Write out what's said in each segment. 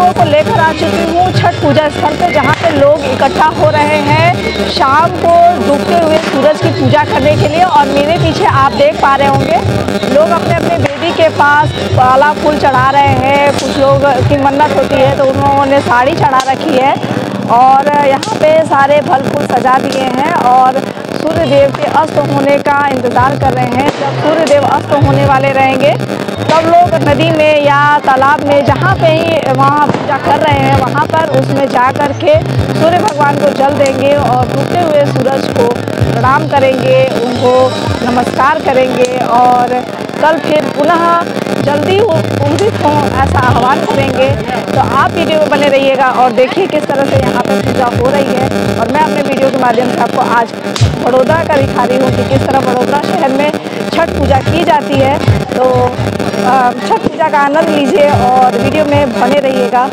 लोगों को लेकर आ चुकी हूँ छठ पूजा स्थल पे, जहाँ पे लोग इकट्ठा हो रहे हैं शाम को डूबते हुए सूरज की पूजा करने के लिए। और मेरे पीछे आप देख पा रहे होंगे लोग अपने अपने वेदी के पास काला फूल चढ़ा रहे हैं। कुछ लोग की मन्नत होती है तो उन लोगों ने साड़ी चढ़ा रखी है और यहाँ पे सारे फल फूल सजा दिए हैं और सूर्य देव के अस्त होने का इंतज़ार कर रहे हैं। जब सूर्य देव अस्त होने वाले रहेंगे तब लोग नदी में या तालाब में जहाँ पे ही वहाँ पूजा कर रहे हैं वहाँ पर उसमें जा कर के सूर्य भगवान को जल देंगे और डूबते हुए सूरज को प्रणाम करेंगे, उनको नमस्कार करेंगे और कल फिर पुनः जल्दी उदित हों ऐसा आह्वान करेंगे। तो आप वीडियो में बने रहिएगा और देखिए किस तरह से यहाँ पर पूजा हो रही है। और मैं अपने वीडियो के माध्यम से आपको आज बड़ौदा का दिखा रही हूँ कि किस तरह बड़ौदा शहर में छठ पूजा की जाती है। तो छठ पूजा का आनंद लीजिए और वीडियो में बने रहिएगा।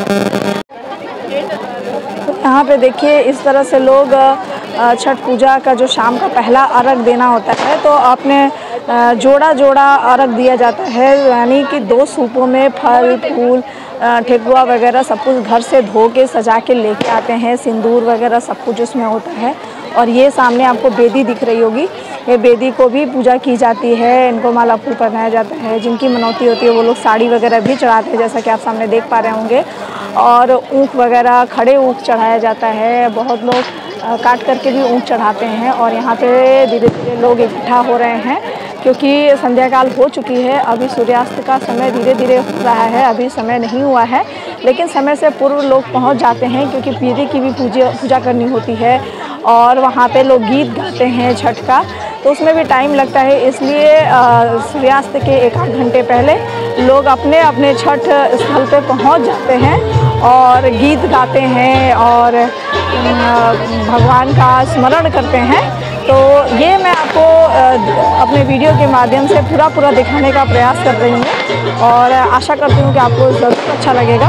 यहाँ पे देखिए इस तरह से लोग छठ पूजा का जो शाम का पहला अर्घ देना होता है तो आपने जोड़ा जोड़ा अर्घ दिया जाता है, यानी कि 2 सूपों में फल फूल ठेकुआ वगैरह सब कुछ घर से धो के सजा के लेके आते हैं। सिंदूर वगैरह सब कुछ उसमें होता है। और ये सामने आपको बेदी दिख रही होगी, ये बेदी को भी पूजा की जाती है, इनको माला फूल पहनाया जाता है। जिनकी मनौती होती है वो लोग साड़ी वगैरह भी चढ़ाते हैं, जैसा कि आप सामने देख पा रहे होंगे। और ऊख वगैरह खड़े ऊख चढ़ाया जाता है, बहुत लोग काट करके भी ऊँट चढ़ाते हैं। और यहाँ पे धीरे धीरे लोग इकट्ठा हो रहे हैं क्योंकि संध्या काल हो चुकी है। अभी सूर्यास्त का समय धीरे धीरे हो रहा है, अभी समय नहीं हुआ है, लेकिन समय से पूर्व लोग पहुँच जाते हैं क्योंकि पीरी की भी पूजा करनी होती है और वहाँ पे लोग गीत गाते हैं छठ का, तो उसमें भी टाइम लगता है। इसलिए सूर्यास्त के 1-8 घंटे पहले लोग अपने अपने छठ स्थल पे पहुँच जाते हैं और गीत गाते हैं और भगवान का स्मरण करते हैं। तो ये मैं आपको अपने वीडियो के माध्यम से पूरा दिखाने का प्रयास कर रही हूँ और आशा करती हूँ कि आपको ज़रूर अच्छा लगेगा।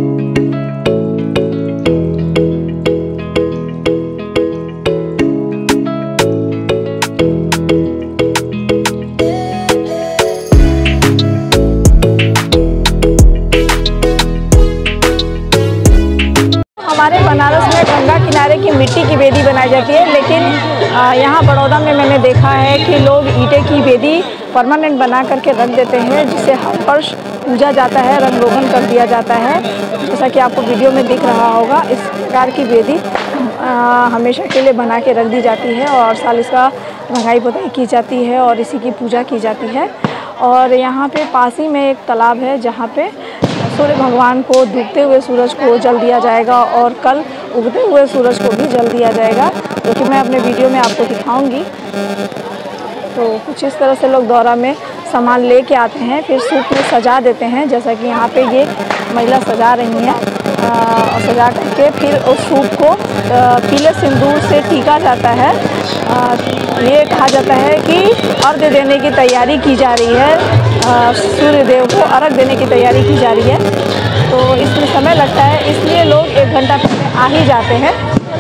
हमारे बनारस में गंगा किनारे की मिट्टी की वेदी बनाई जाती है, लेकिन यहाँ बड़ौदा में मैंने देखा है कि लोग ईंटे की वेदी परमानेंट बना करके रख देते हैं, जिसे हर वर्ष पूजा जाता है, रंग रोगन कर दिया जाता है। जैसा कि आपको वीडियो में दिख रहा होगा, इस प्रकार की वेदी हमेशा के लिए बना के रख दी जाती है और साल इसका रंगाई पुताई की जाती है और इसी की पूजा की जाती है। और यहाँ पे पास ही में एक तालाब है जहाँ पे सूर्य भगवान को डूबते हुए सूरज को जल दिया जाएगा और कल उगते हुए सूरज को भी जल दिया जाएगा, जो कि मैं अपने वीडियो में आपको दिखाऊंगी। तो कुछ इस तरह से लोग दौरा में सामान लेके आते हैं, फिर सूप में सजा देते हैं, जैसा कि यहाँ पे ये महिला सजा रही हैं। और सजा करके फिर उस सूप को पीले सिंदूर से टीका जाता है। ये कहा जाता है कि अर्घ देने की तैयारी की जा रही है, सूर्य देव को अर्घ देने की तैयारी की जा रही है। तो इसमें समय लगता है, इसलिए लोग 1 घंटा पहले आ ही जाते हैं।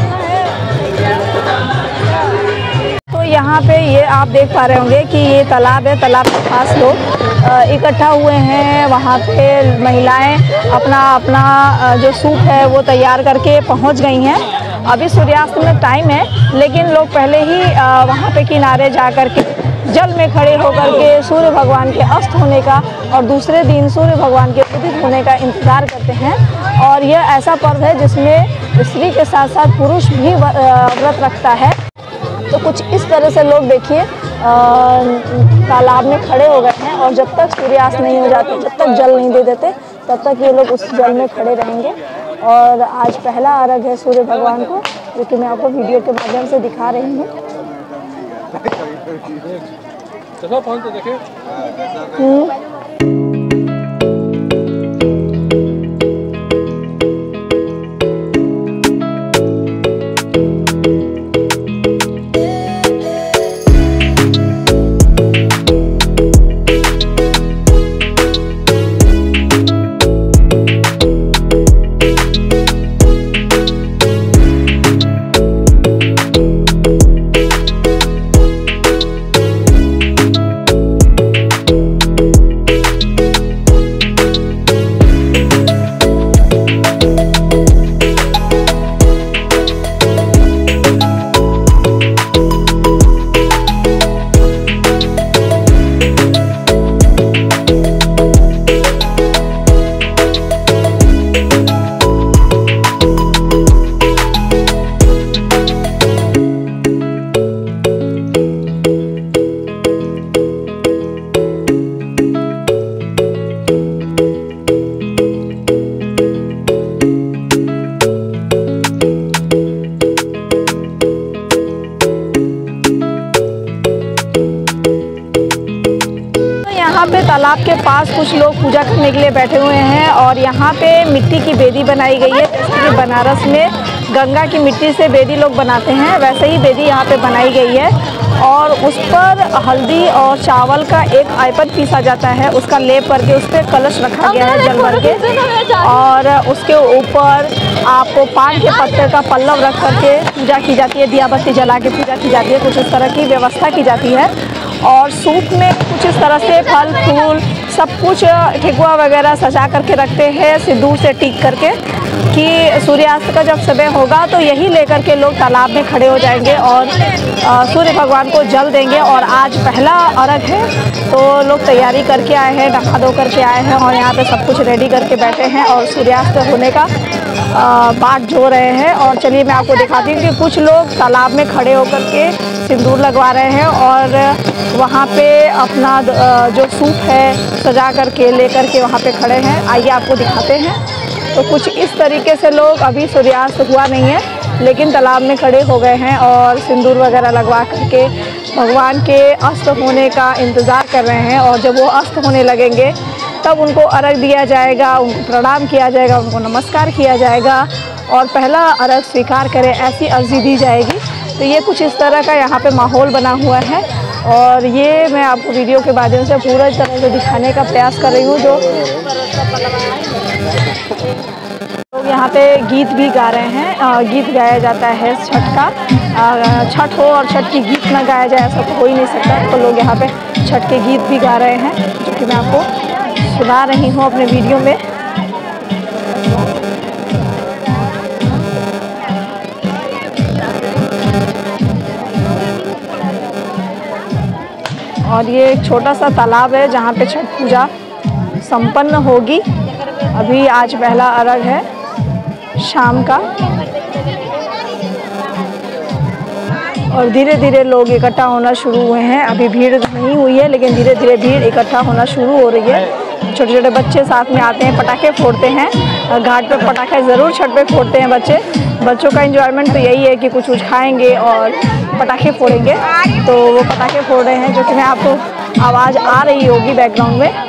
तो यहाँ पे ये आप देख पा रहे होंगे कि ये तालाब है, तालाब के पास लोग इकट्ठा हुए हैं। वहाँ पे महिलाएं अपना अपना जो सूप है वो तैयार करके पहुँच गई हैं। अभी सूर्यास्त में टाइम है, लेकिन लोग पहले ही वहाँ पे किनारे जा कर के जल में खड़े होकर के सूर्य भगवान के अस्त होने का और दूसरे दिन सूर्य भगवान के उदित होने का इंतज़ार करते हैं। और यह ऐसा पर्व है जिसमें स्त्री के साथ साथ पुरुष भी व्रत रखता है। तो कुछ इस तरह से लोग देखिए तालाब में खड़े हो गए हैं और जब तक सूर्यास्त नहीं हो जाते, जब तक जल नहीं दे देते, तब तक ये लोग उस जल में खड़े रहेंगे। और आज पहला अर्घ है सूर्य भगवान को, जो कि मैं आपको वीडियो के माध्यम से दिखा रही हूँ। पास कुछ लोग पूजा करने के लिए बैठे हुए हैं और यहाँ पे मिट्टी की बेदी बनाई गई है। जैसे कि बनारस में गंगा की मिट्टी से बेदी लोग बनाते हैं, वैसे ही बेदी यहाँ पे बनाई गई है और उस पर हल्दी और चावल का एक आयपन पीसा जाता है, उसका लेप करके उस पर कलश रखा गया है जल भर के और उसके ऊपर आपको पान के पत्ते का पल्लव रख करके पूजा की जाती है, दिया बत्ती जला के पूजा की जाती है, कुछ इस तरह की व्यवस्था की जाती है। और सूप में कुछ इस तरह से फल फूल सब कुछ ठेकुआ वगैरह सजा करके रखते हैं सिंदूर से टीक करके कि सूर्यास्त का जब समय होगा तो यही लेकर के लोग तालाब में खड़े हो जाएंगे और सूर्य भगवान को जल देंगे। और आज पहला अर्घ है तो लोग तैयारी करके आए हैं, नहा धो करके आए हैं और यहाँ पे सब कुछ रेडी करके बैठे हैं और सूर्यास्त होने का बाट जो रहे हैं। और चलिए मैं आपको दिखाती हूँ कि कुछ लोग तालाब में खड़े होकर के सिंदूर लगवा रहे हैं और वहाँ पे अपना जो सूप है सजा करके लेकर के वहाँ पे खड़े हैं। आइए आपको दिखाते हैं। तो कुछ इस तरीके से लोग, अभी सूर्यास्त हुआ नहीं है लेकिन तालाब में खड़े हो गए हैं और सिंदूर वगैरह लगवा करके भगवान के अस्त होने का इंतज़ार कर रहे हैं। और जब वो अस्त होने लगेंगे तब उनको अर्घ दिया जाएगा, उनको प्रणाम किया जाएगा, उनको नमस्कार किया जाएगा और पहला अर्घ स्वीकार करें ऐसी अर्जी दी जाएगी। तो ये कुछ इस तरह का यहाँ पे माहौल बना हुआ है और ये मैं आपको वीडियो के माध्यम से पूरा तरह से दिखाने का प्रयास कर रही हूँ। जो लोग यहाँ पे गीत भी गा रहे हैं, गीत गाया जाता है छठ का। छठ हो और छठ की गीत ना गाया जाए ऐसा तो हो ही नहीं सकता, तो लोग यहाँ पे छठ के गीत भी गा रहे हैं जो कि मैं आपको सुना रही हूँ अपने वीडियो में। और ये एक छोटा सा तालाब है जहाँ पे छठ पूजा संपन्न होगी। अभी आज पहला अर्घ है शाम का और धीरे धीरे लोग इकट्ठा होना शुरू हुए हैं। अभी भीड़ नहीं हुई है लेकिन धीरे धीरे भीड़ इकट्ठा होना शुरू हो रही है। छोटे छोटे बच्चे साथ में आते हैं, पटाखे फोड़ते हैं, घाट पे पटाखे ज़रूर छठ पे फोड़ते हैं बच्चे। बच्चों का एंजॉयमेंट तो यही है कि कुछ खाएंगे और पटाखे फोड़ेंगे, तो वो पटाखे फोड़ रहे हैं जो कि मैं आपको आवाज़ आ रही होगी बैकग्राउंड में।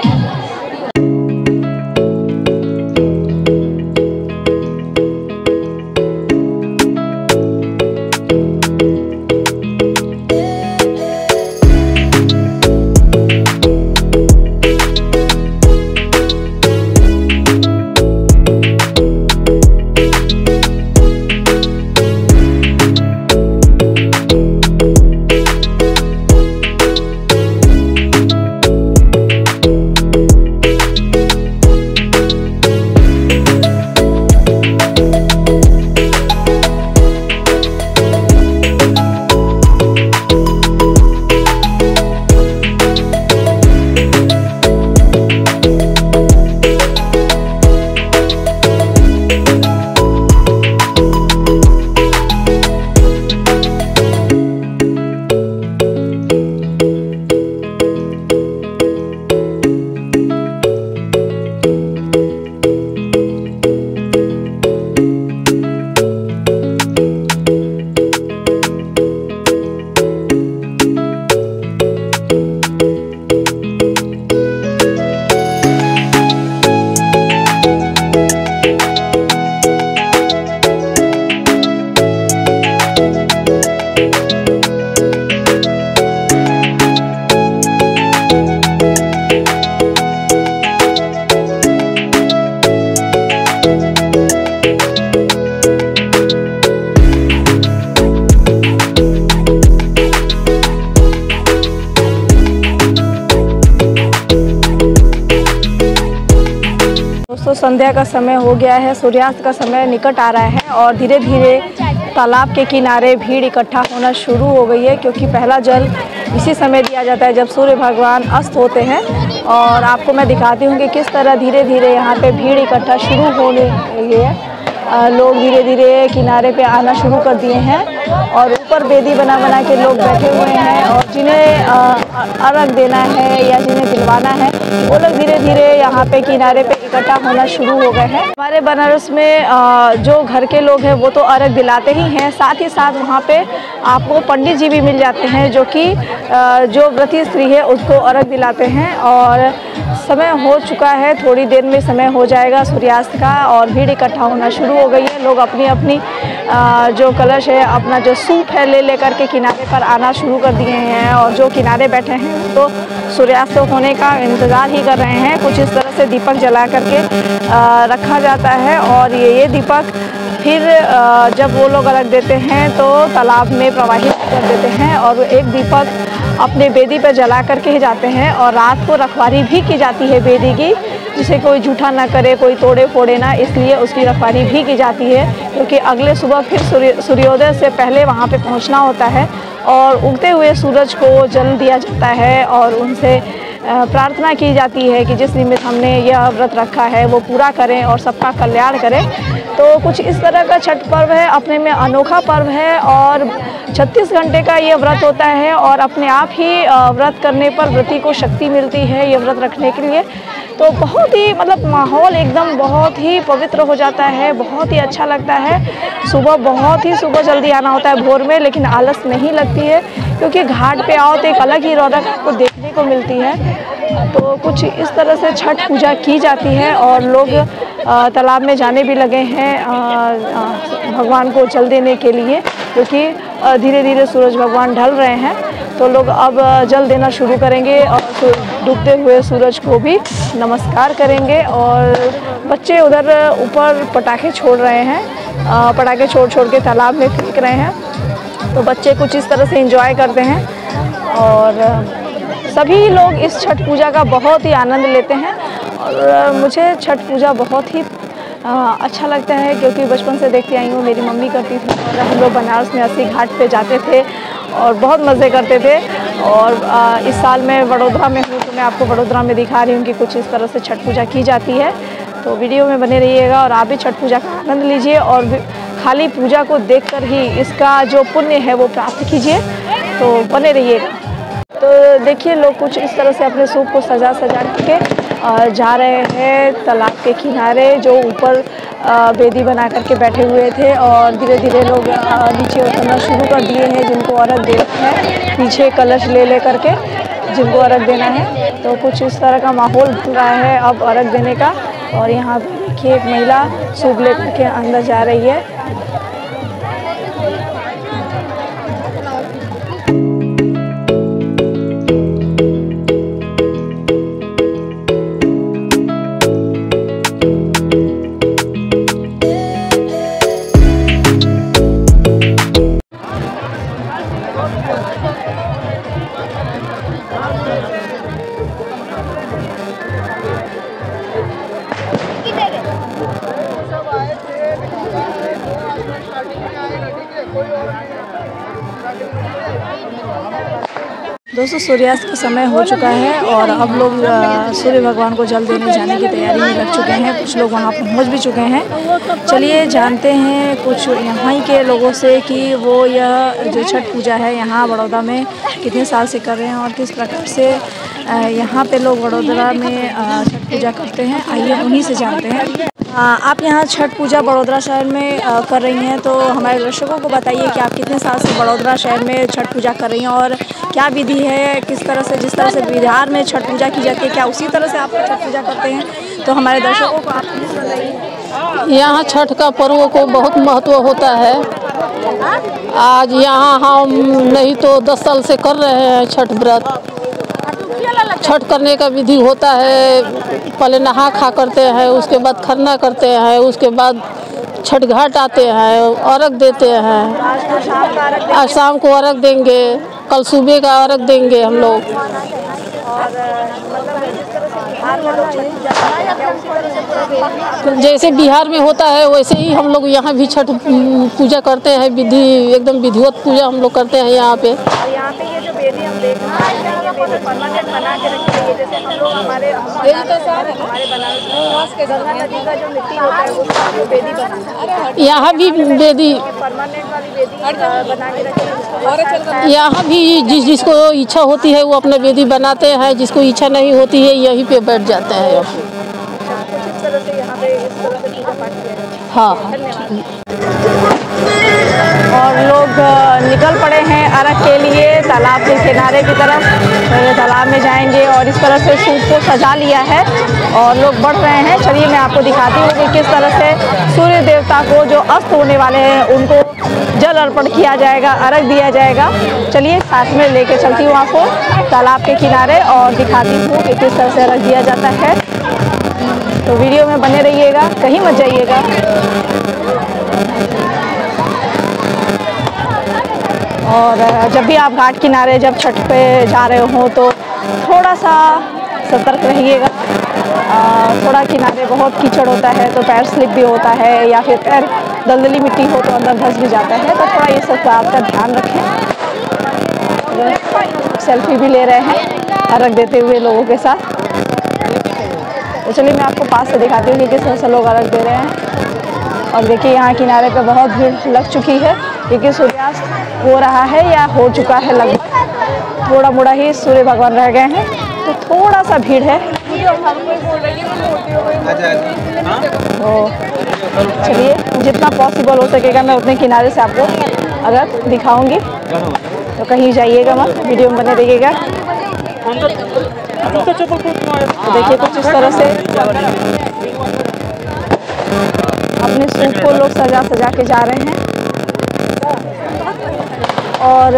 दोस्तों संध्या का समय हो गया है, सूर्यास्त का समय निकट आ रहा है और धीरे धीरे तालाब के किनारे भीड़ इकट्ठा होना शुरू हो गई है क्योंकि पहला जल इसी समय दिया जाता है जब सूर्य भगवान अस्त होते हैं। और आपको मैं दिखाती हूँ कि किस तरह धीरे धीरे यहाँ पे भीड़ इकट्ठा शुरू होने लगी है। लोग धीरे धीरे किनारे पे आना शुरू कर दिए हैं और ऊपर बेदी बना बना के लोग बैठे हुए हैं और जिन्हें अर्घ देना है या जिन्हें दिलवाना है वो लोग धीरे धीरे यहाँ पे किनारे पे इकट्ठा होना शुरू हो गए हैं। हमारे बनारस में जो घर के लोग हैं वो तो अर्घ दिलाते ही हैं, साथ ही साथ वहाँ पे आपको पंडित जी भी मिल जाते हैं जो कि जो व्रती स्त्री है उसको अर्घ दिलाते हैं। और समय हो चुका है, थोड़ी देर में समय हो जाएगा सूर्यास्त का और भीड़ इकट्ठा होना शुरू हो गई है। लोग अपनी अपनी जो कलश है, अपना जो सूप है ले करके किनारे पर आना शुरू कर दिए हैं और जो किनारे बैठे हैं तो सूर्यास्त होने का इंतज़ार ही कर रहे हैं। कुछ इस तरह से दीपक जला करके रखा जाता है और ये दीपक फिर जब वो लोग अर्घ देते हैं तो तालाब में प्रवाहित कर देते हैं और एक दीपक अपने बेदी पर जला करके ही जाते हैं। और रात को रखवारी भी की जाती है बेदी की, जिसे कोई झूठा ना करे, कोई तोड़े फोड़े ना, इसलिए उसकी रखवारी भी की जाती है क्योंकि अगले सुबह फिर सूर्योदय से पहले वहाँ पे पहुँचना होता है और उगते हुए सूरज को जल दिया जाता है और उनसे प्रार्थना की जाती है कि जिस निमित्त हमने यह व्रत रखा है वो पूरा करें और सबका कल्याण करें। तो कुछ इस तरह का छठ पर्व है, अपने में अनोखा पर्व है और 36 घंटे का ये व्रत होता है और अपने आप ही व्रत करने पर व्रती को शक्ति मिलती है ये व्रत रखने के लिए। तो बहुत ही मतलब माहौल एकदम बहुत ही पवित्र हो जाता है, बहुत ही अच्छा लगता है। सुबह जल्दी आना होता है भोर में, लेकिन आलस नहीं लगती है क्योंकि घाट पे आओ तो एक अलग ही रौनक आपको देखने को मिलती है। तो कुछ इस तरह से छठ पूजा की जाती है और लोग तालाब में जाने भी लगे हैं भगवान को जल देने के लिए, क्योंकि धीरे धीरे सूरज भगवान ढल रहे हैं तो लोग अब जल देना शुरू करेंगे और डूबते हुए सूरज को भी नमस्कार करेंगे। और बच्चे उधर ऊपर पटाखे छोड़ रहे हैं, पटाखे छोड़ के तालाब में फेंक रहे हैं। तो बच्चे कुछ इस तरह से एंजॉय करते हैं और सभी लोग इस छठ पूजा का बहुत ही आनंद लेते हैं। और मुझे छठ पूजा बहुत ही अच्छा लगता है क्योंकि बचपन से देखती आई हूँ, मेरी मम्मी करती थी और हम लोग बनारस में अस्सी घाट पे जाते थे और बहुत मज़े करते थे। और इस साल मैं वडोदरा में हूँ तो मैं आपको वडोदरा में दिखा रही हूँ कि कुछ इस तरह से छठ पूजा की जाती है। तो वीडियो में बने रहिएगा और आप भी छठ पूजा का आनंद लीजिए और खाली पूजा को देखकर ही इसका जो पुण्य है वो प्राप्त कीजिए। तो बने रहिएगा। तो देखिए लोग कुछ इस तरह से अपने सूप को सजा के जा रहे हैं तालाब के किनारे, जो ऊपर बेदी बना करके बैठे हुए थे और धीरे धीरे लोग नीचे उतरना शुरू कर दिए हैं जिनको अर्घ देना है, पीछे कलश ले करके जिनको अर्घ देना है। तो कुछ इस तरह का माहौल बन रहा है अब अर्घ देने का। और यहाँ पे देखिए एक महिला सूप लेकर के अंदर जा रही है। दोस्तों सूर्यास्त का समय हो चुका है और अब लोग सूर्य भगवान को जल देने जाने की तैयारी में लग चुके हैं। कुछ लोग वहां पहुंच भी चुके हैं। चलिए जानते हैं कुछ यहाँ के लोगों से कि वो यह जो छठ पूजा है यहाँ बड़ौदा में कितने साल से कर रहे हैं और किस प्रकार से यहाँ पे लोग वडोदरा में छठ पूजा करते हैं। आइए उन्हीं से जानते हैं। आप यहाँ छठ पूजा बड़ौदा शहर में कर रही हैं, तो हमारे दर्शकों को बताइए कि आप कितने साल से बड़ौदा शहर में छठ पूजा कर रही हैं और क्या विधि है, किस तरह से जिस तरह से बिहार में छठ पूजा की जाती है क्या उसी तरह से आप छठ पूजा करते हैं? तो हमारे दर्शकों को आप प्लीज़ बताइए। यहाँ छठ का पर्व को बहुत महत्व होता है। आज यहाँ हम नहीं तो 10 साल से कर रहे हैं छठ व्रत। छठ करने का विधि होता है, पहले नहा खा करते हैं, उसके बाद खरना करते हैं, उसके बाद छठ घाट आते हैं, अर्घ देते हैं। आज शाम को अर्घ देंगे, कल सुबह का अर्घ देंगे हम लोग। जैसे बिहार में होता है वैसे ही हम लोग यहाँ भी छठ पूजा करते हैं। विधि एकदम विधिवत पूजा हम लोग करते हैं यहाँ पे। यहाँ पे ये जो बेदी हम देख रहे हैं ये बेदी परमानेंट बना के रखी है, जैसे हम लोग हमारे बनारस में गंगा नदी का जो मिट्टी होता है उसका बेदी बनाते हैं। यहाँ भी बेदी परमानेंट वाली बेदी बना के रखी है। यहाँ भी जिसको इच्छा होती है वो अपना बेदी बनाते हैं, जिसको इच्छा नहीं होती है यहीं पे बैठ जाते हैं। हाँ। और लोग निकल पड़े हैं अर्घ के लिए तालाब के किनारे की तरफ। तो तालाब में जाएंगे और इस तरह से सूप को सजा लिया है और लोग बढ़ रहे हैं। चलिए मैं आपको दिखाती हूँ कि किस तरह से सूर्य देवता को जो अस्त होने वाले हैं उनको जल अर्पण किया जाएगा, अर्घ दिया जाएगा। चलिए साथ में लेके चलती हूँ आपको तालाब के किनारे और दिखाती हूँ कि किस तरह से अर्घ दिया जाता है। तो वीडियो में बने रहिएगा, कहीं मत जाइएगा। और जब भी आप घाट किनारे जब छठ पे जा रहे हो तो थोड़ा सा सतर्क रहिएगा। थोड़ा किनारे बहुत कीचड़ होता है तो पैर स्लिप भी होता है, या फिर पैर दलदली मिट्टी हो तो अंदर धंस भी जाता है। तो थोड़ा ये सब बात का ध्यान रखें। सेल्फी भी ले रहे हैं अर्घ देते हुए लोगों के साथ। तो चलिए मैं आपको पास से दिखाती हूँ कि किस तरह से लोग अर्घ दे रहे हैं। और देखिए यहाँ किनारे पे बहुत भीड़ लग चुकी है क्योंकि सूर्यास्त हो रहा है या हो चुका है लगभग। थोड़ा मोड़ा ही सूर्य भगवान रह गए हैं तो थोड़ा सा भीड़ है। तो चलिए जितना पॉसिबल हो सकेगा मैं उतने किनारे से आपको अर्घ दिखाऊंगी। तो कहीं जाइएगा मत, वीडियो में बने रहिएगा। तो देखिए कुछ इस तरह से अपने सूप को लोग सजा के जा रहे हैं। और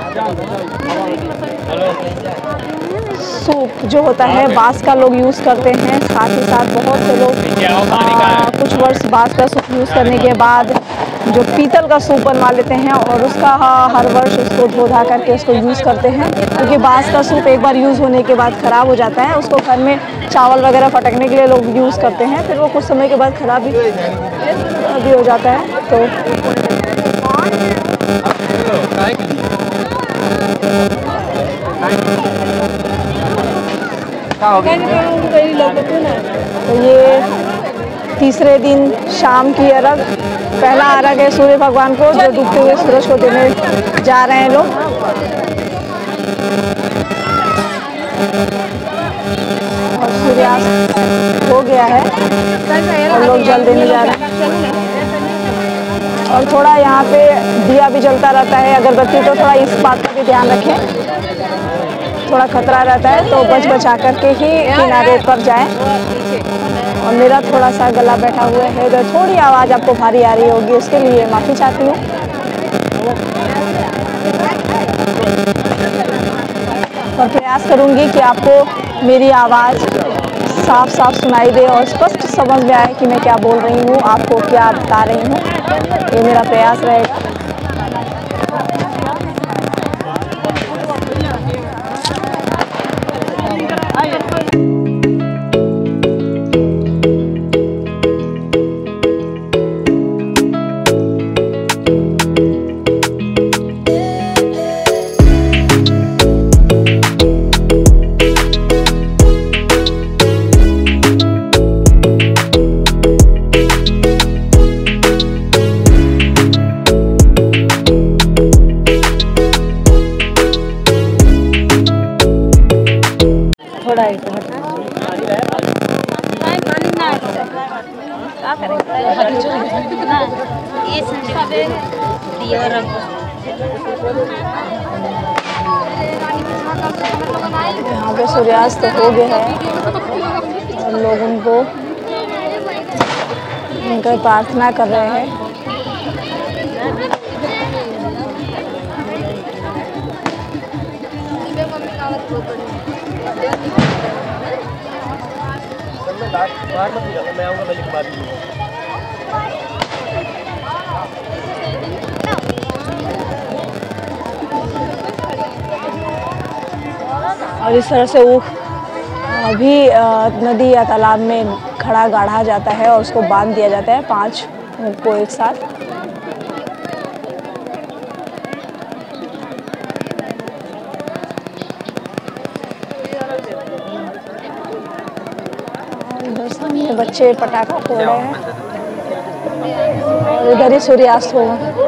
सूप जो होता है बांस का लोग यूज़ करते हैं। साथ ही साथ बहुत से लोग कुछ वर्ष बांस का सूप यूज़ करने के बाद जो पीतल का सूप बनवा लेते हैं और उसका हर वर्ष उसको धो धा करके उसको यूज़ करते हैं। क्योंकि बांस का सूप एक बार यूज़ होने के बाद ख़राब हो जाता है। उसको घर में चावल वगैरह फटकने के लिए लोग यूज़ करते हैं, फिर वो कुछ समय के बाद ख़राब भी हो जाता है। तो ये तीसरे दिन शाम की अर्घ, पहला अर्घ है सूर्य भगवान को जो डूबते हुए सूरज को देने जा रहे हैं लोग। और सूर्यास्त हो गया है और लोग जल देने जा रहे हैं। और थोड़ा यहाँ पे दिया भी जलता रहता है, अगरबत्ती, तो थोड़ा इस बात का भी ध्यान रखें। थोड़ा खतरा रहता है तो बच बचा करके ही किनारे पर जाएं। और मेरा थोड़ा सा गला बैठा हुआ है तो थोड़ी आवाज़ आपको भारी आ रही होगी, उसके लिए माफ़ी चाहती हूँ। और प्रयास करूँगी कि आपको मेरी आवाज़ साफ साफ सुनाई दे और स्पष्ट समझ में आए कि मैं क्या बोल रही हूँ, आपको क्या बता रही हूँ। ये मेरा प्रयास रहेगा। यहाँ पे सूर्यास्त हो गया है और लोग उनको उनका प्रार्थना कर रहे हैं। और इस तरह से ऊख भी नदी या तालाब में खड़ा गाढ़ा जाता है और उसको बांध दिया जाता है 5 ऊख को एक साथ। इधर सामने बच्चे पटाखा फोड़ रहे हैं और इधर ही सूर्यास्त होगा।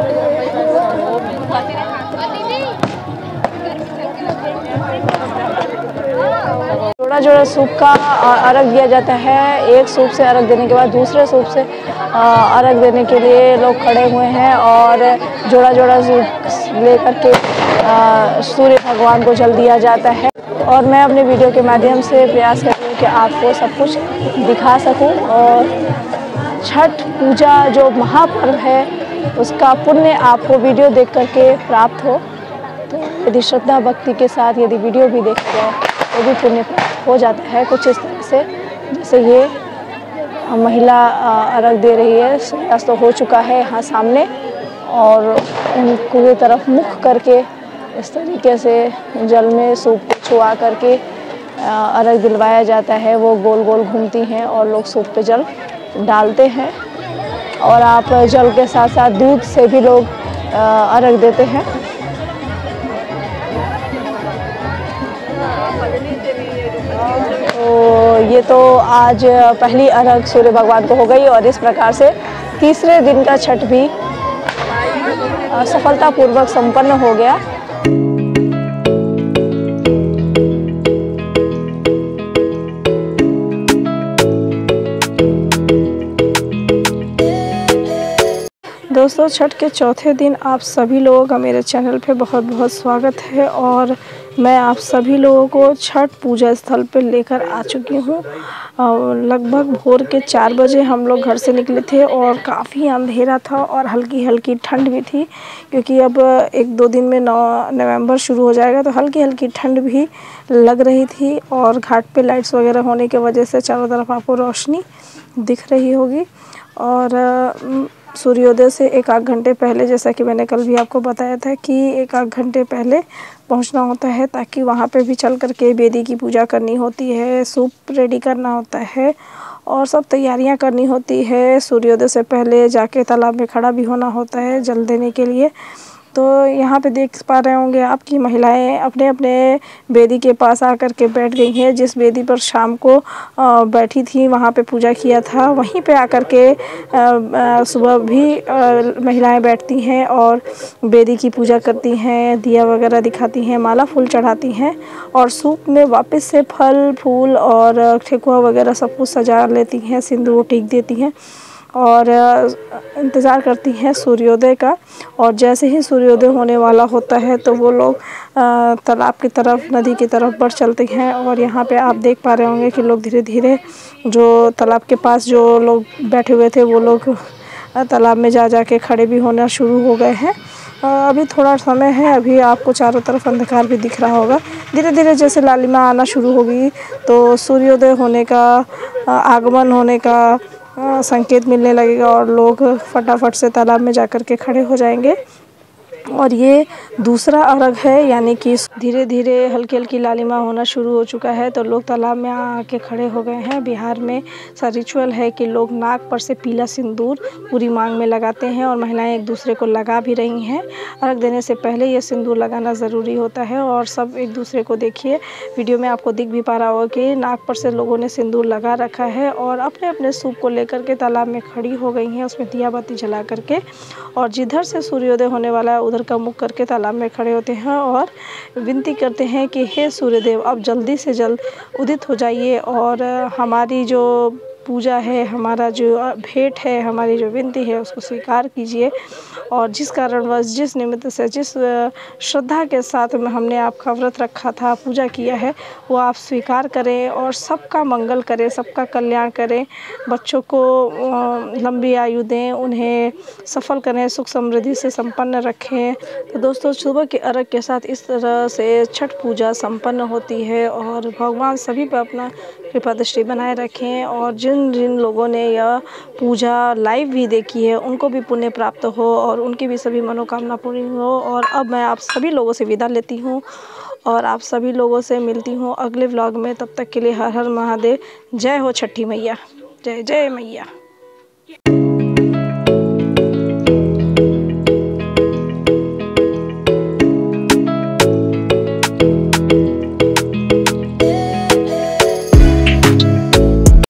जोड़ा जोड़ा सूप का अर्घ दिया जाता है। एक सूप से अर्घ देने के बाद दूसरे सूप से अर्घ देने के लिए लोग खड़े हुए हैं और जोड़ा जोड़ा लेकर के सूर्य भगवान को जल दिया जाता है। और मैं अपने वीडियो के माध्यम से प्रयास करती हूँ कि आपको सब कुछ दिखा सकूँ और छठ पूजा जो महापर्व है उसका पुण्य आपको वीडियो देख करके प्राप्त हो। तो यदि श्रद्धा भक्ति के साथ यदि वीडियो भी देखा जाए तो भी पुण्य प्राप्त हो जाता है। कुछ इस तरह से जैसे ये महिला अर्घ दे रही है, सूर्यास्त हो चुका है यहाँ सामने और उनको की तरफ मुख करके इस तरीके से जल में सूप को छुआ करके अर्घ दिलवाया जाता है। वो गोल गोल घूमती हैं और लोग सूप पे जल डालते हैं और आप जल के साथ साथ दूध से भी लोग अर्घ देते हैं। तो ये तो आज पहली अर्घ सूर्य भगवान को हो गई और इस प्रकार से तीसरे दिन का छठ भी सफलतापूर्वक संपन्न हो गया। दोस्तों, छठ के चौथे दिन आप सभी लोगों का मेरे चैनल पे बहुत बहुत स्वागत है और मैं आप सभी लोगों को छठ पूजा स्थल पे लेकर आ चुकी हूँ। लगभग भोर के 4 बजे हम लोग घर से निकले थे और काफ़ी अंधेरा था और हल्की हल्की ठंड भी थी, क्योंकि अब 1-2 दिन में 9 नवंबर शुरू हो जाएगा, तो हल्की हल्की ठंड भी लग रही थी। और घाट पे लाइट्स वगैरह होने की वजह से चारों तरफ आपको रोशनी दिख रही होगी। और सूर्योदय से 1-8 घंटे पहले, जैसा कि मैंने कल भी आपको बताया था कि 1-8 घंटे पहले पहुंचना होता है, ताकि वहां पे भी चल करके वेदी की पूजा करनी होती है, सूप रेडी करना होता है और सब तैयारियां करनी होती है। सूर्योदय से पहले जाके तालाब में खड़ा भी होना होता है जल देने के लिए। तो यहाँ पे देख पा रहे होंगे आप कि महिलाएं अपने अपने वेदी के पास आकर के बैठ गई हैं। जिस वेदी पर शाम को बैठी थी वहाँ पे पूजा किया था, वहीं पे आकर के सुबह भी महिलाएं बैठती हैं और वेदी की पूजा करती हैं, दिया वगैरह दिखाती हैं, माला फूल चढ़ाती हैं और सूप में वापस से फल फूल और ठेकुआ वगैरह सब कुछ सजा लेती हैं, सिंदूर टीक देती हैं और इंतज़ार करती हैं सूर्योदय का। और जैसे ही सूर्योदय होने वाला होता है तो वो लोग तालाब की तरफ, नदी की तरफ बढ़ चलते हैं। और यहाँ पे आप देख पा रहे होंगे कि लोग धीरे धीरे, जो तालाब के पास जो लोग बैठे हुए थे वो लोग तालाब में जा के खड़े भी होना शुरू हो गए हैं। अभी थोड़ा समय है, अभी आपको चारों तरफ अंधकार भी दिख रहा होगा। धीरे धीरे जैसे लालिमा आना शुरू होगी तो सूर्योदय होने का, आगमन होने का संकेत मिलने लगेगा और लोग फटाफट से तालाब में जाकर के खड़े हो जाएंगे। और ये दूसरा अर्घ है, यानी कि धीरे धीरे हल्की हल्की लालिमा होना शुरू हो चुका है तो लोग तालाब में आके खड़े हो गए हैं। बिहार में सा रिचुअल है कि लोग नाक पर से पीला सिंदूर पूरी मांग में लगाते हैं और महिलाएं एक दूसरे को लगा भी रही हैं। अर्घ देने से पहले ये सिंदूर लगाना ज़रूरी होता है और सब एक दूसरे को, देखिए वीडियो में आपको दिख भी पा रहा होगा कि नाक पर से लोगों ने सिंदूर लगा रखा है और अपने अपने सूप को लेकर के तालाब में खड़ी हो गई हैं, उसमें दिया बाती जला करके। और जिधर से सूर्योदय होने वाला है उधर का मुख करके तालाब में खड़े होते हैं और विनती करते हैं कि हे सूर्यदेव, अब जल्दी से जल्द उदित हो जाइए और हमारी जो पूजा है, हमारा जो भेंट है, हमारी जो विनती है उसको स्वीकार कीजिए। और जिस कारणवश, जिस निमित्त से, जिस श्रद्धा के साथ में हमने आपका व्रत रखा था, पूजा किया है, वो आप स्वीकार करें और सबका मंगल करें, सबका कल्याण करें, बच्चों को लंबी आयु दें, उन्हें सफल करें, सुख समृद्धि से संपन्न रखें। तो दोस्तों, सुबह के अर्घ के साथ इस तरह से छठ पूजा संपन्न होती है और भगवान सभी पर अपना कृपा दृष्टि बनाए रखें। और जिन जिन लोगों ने यह पूजा लाइव भी देखी है उनको भी पुण्य प्राप्त हो और उनकी भी सभी मनोकामना पूरी हो। और अब मैं आप सभी लोगों से विदा लेती हूँ और आप सभी लोगों से मिलती हूँ अगले व्लॉग में। तब तक के लिए हर हर महादेव। जय हो छठी मैया, जय जय मैया।